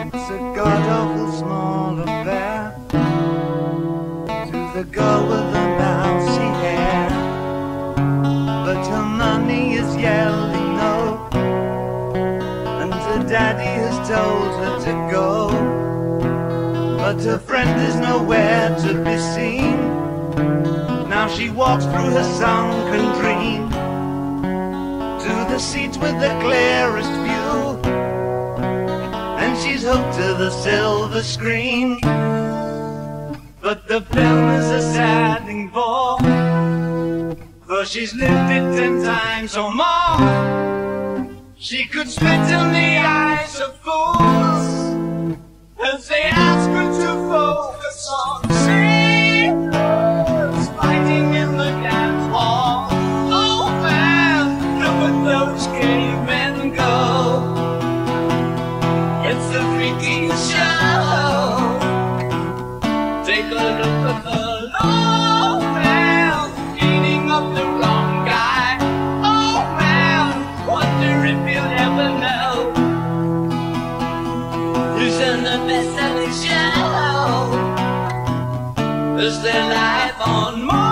It's a god-awful small affair to the girl with the mousy hair, but her mommy is yelling no, and her daddy has told her to go, but her friend is nowhere to be seen. Now she walks through her sunken dream to the seats with the clearest view, and she's hooked to the silver screen. But the film is a sad thing for she's lived it 10 times or more. She could spit in the eyes of fools as they ask her to focus on sailors fighting in the dance hall. Oh man, look at those cavemen go. It's the freakiest show. Take a look at the low man eating up the wrong guy. Oh man, wonder if you'll ever know who's in the best-selling show. Is their life on Mars?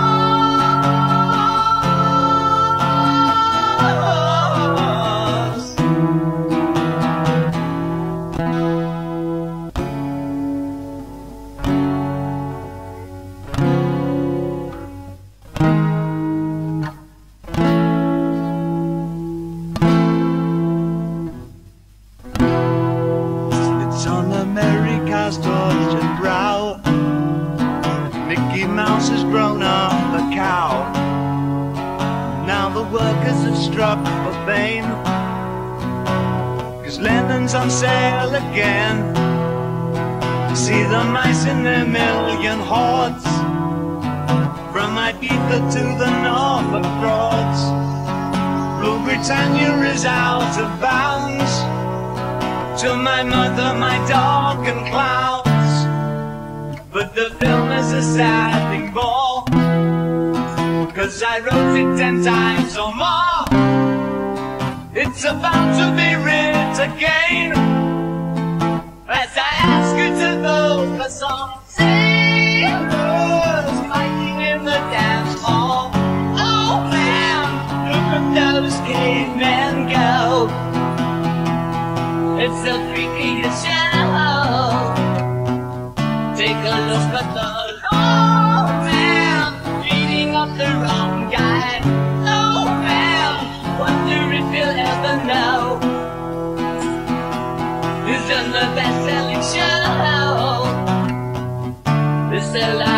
It's on America's tortured brow. Mickey Mouse has grown up a cow. Now the workers have struck for fame, 'cause Lennon's on sale again. See the mice in their million hordes, from Ibiza to the Norfolk Broads. Rule Britannia is out of bounds, to my mother, my dog and clowns. But the film is a sad thing more, 'cause I wrote it 10 times or more. It's about to be writ again, as I ask you to focus on sailors fighting in the dance hall. Oh man, look at those cavemen go. It's the freakiest show. Take a look at the old man beating up the wrong guy. Oh man, wonder if you'll ever know who's in the best-selling show. Is their life